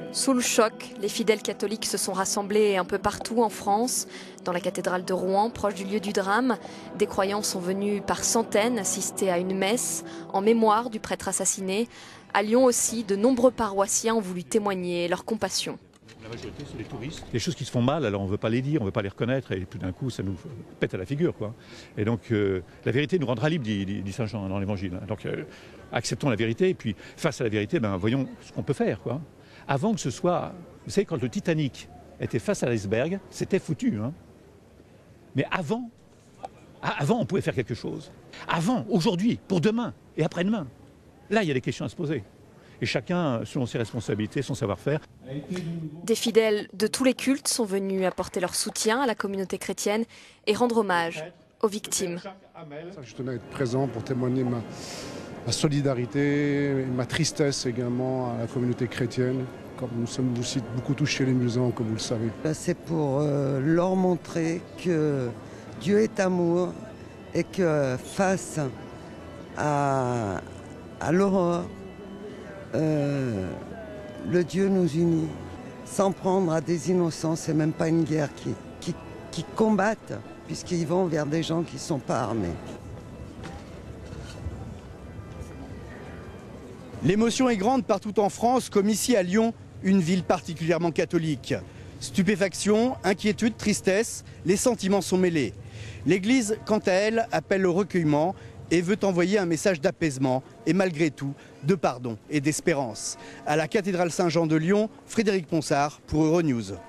Sous le choc, les fidèles catholiques se sont rassemblés un peu partout en France. Dans la cathédrale de Rouen, proche du lieu du drame, des croyants sont venus par centaines assister à une messe en mémoire du prêtre assassiné. À Lyon aussi, de nombreux paroissiens ont voulu témoigner leur compassion. La majorité, c'est les touristes. Les choses qui se font mal, alors on ne veut pas les dire, on ne veut pas les reconnaître, et tout d'un coup, ça nous pète à la figure, quoi. Et donc, la vérité nous rendra libres, dit Saint Jean dans l'Évangile. Donc, acceptons la vérité, et puis, face à la vérité, voyons ce qu'on peut faire, quoi. Avant que ce soit... Vous savez, quand le Titanic était face à l'iceberg, c'était foutu, hein. Mais avant, on pouvait faire quelque chose. Avant, aujourd'hui, pour demain et après-demain. Là, il y a des questions à se poser. Et chacun, selon ses responsabilités, son savoir-faire. Des fidèles de tous les cultes sont venus apporter leur soutien à la communauté chrétienne et rendre hommage aux victimes. Je tenais à être présent pour témoigner ma solidarité, ma tristesse également à la communauté chrétienne. Comme nous sommes aussi beaucoup touchés les musulmans, comme vous le savez. C'est pour leur montrer que Dieu est amour et que face à l'horreur, le Dieu nous unit, sans prendre à des innocents. C'est même pas une guerre qui combattent, puisqu'ils vont vers des gens qui ne sont pas armés. L'émotion est grande partout en France, comme ici à Lyon, une ville particulièrement catholique. Stupéfaction, inquiétude, tristesse, les sentiments sont mêlés. L'Église, quant à elle, appelle au recueillement et veut envoyer un message d'apaisement et malgré tout, de pardon et d'espérance. À la cathédrale Saint-Jean de Lyon, Frédéric Ponsard pour Euronews.